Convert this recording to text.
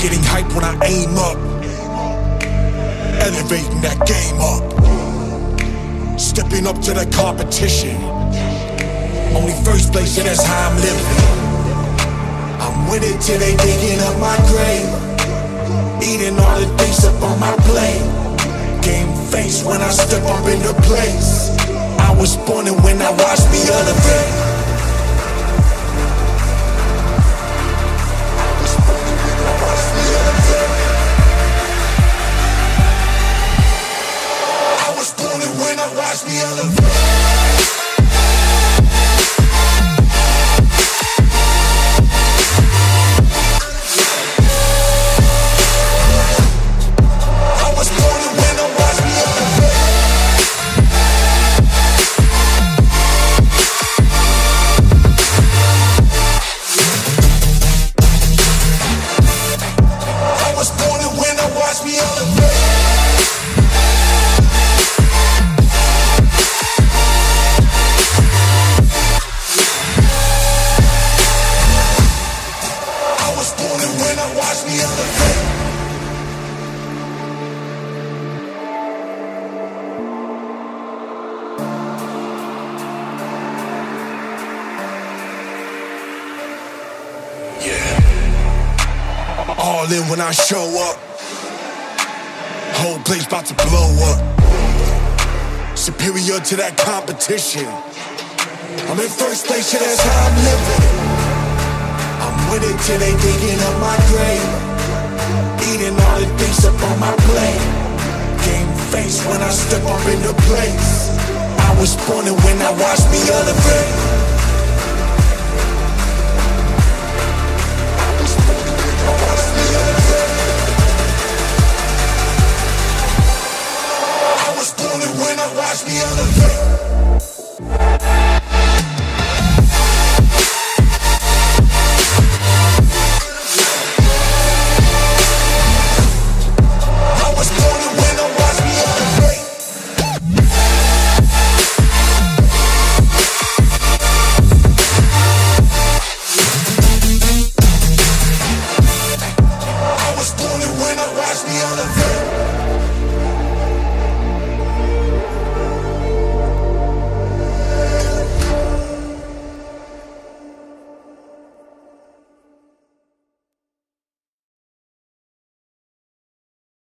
Getting hype when I aim up, elevating that game up, stepping up to the competition. Only first place, yeah, that's how I'm living. I'm with it till they digging up my grave, eating all the things up on my plate. Game face when I step up into place. I was born and when I watched me elevate. Watch me elevate. All in when I show up, whole place about to blow up. Superior to that competition. I'm in first place, yeah, that's how I'm living. I'm with it till they digging up my grave, eating all the things up on my plate. Game face when I step up into place. I was born and when I watched me elevate.